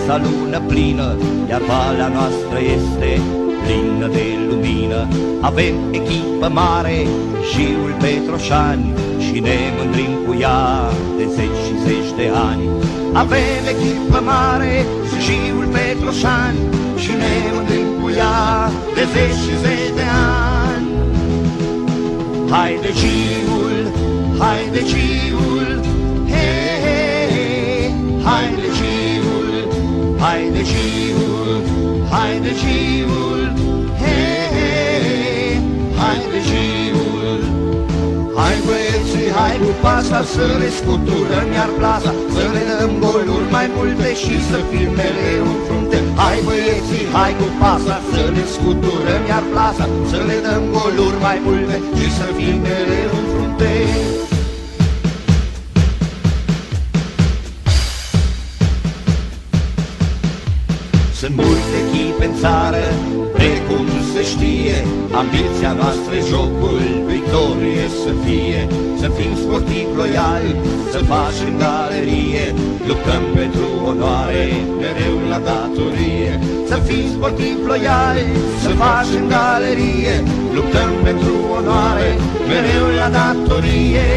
frumoasa lună plină, iar valea noastră este plină de lumină. Avem echipă mare, Jiul Petroșani, și ne mândrim cu ea de zeci și zeci de ani. Avem echipă mare, Jiul Petroșani, și ne mândrim cu ea de zeci și zeci de ani. Haide Jiul, haide Jiul, he, he, he, haide Jiul, haide Jiul, haide Jiul, he, he, he, haide Jiul. Hai băieții, hai cu pasa, să le scuturăm iar plasa, să le dăm goluri mai multe și să fim mereu în frunte. Hai băieții, hai cu pasa, să le scuturăm iar plasa, să le dăm goluri mai multe și să fim mereu în frunte. Sunt multe echipe în țară, precum se știe, ambiția noastră jocul victorie să fie. Să fim sportivi loiali, să facem galerie, luptăm pentru onoare, mereu la datorie. Să fim sportivi loiali, să facem galerie, luptăm pentru onoare, mereu la datorie.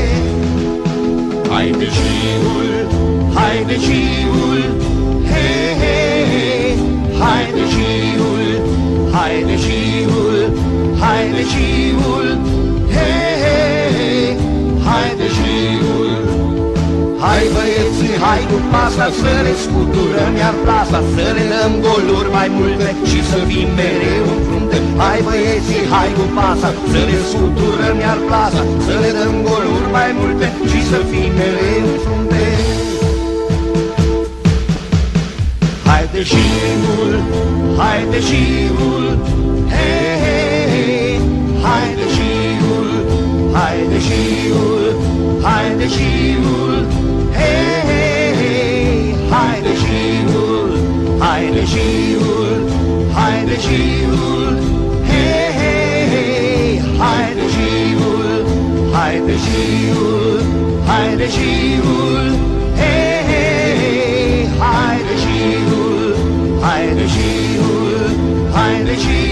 Haide Jiul, haide Jiul, he, he, he, haide Jiul, haide Jiul, haide Jiul, he, he, he, haide Jiul. Hai băieții, hai cu pasa, să le scuturăm iar plasa, să le dăm goluri mai multe și să fim mereu în frunte. Hai băieții, hai cu pasa, să le scuturăm iar plasa, să le dăm goluri mai multe și să fim mereu în frunte. Haide Jiul, haide Jiul, he, he, he, haide Jiul, haide Jiul, haide Jiul, he, he, he, haide Jiul, haide Jiul, haide Jiul, he, he, he, haide Jiul, haide Jiul, haide Jiul, he, he, he, haide Jiul, haide Jiul, haide Jiul.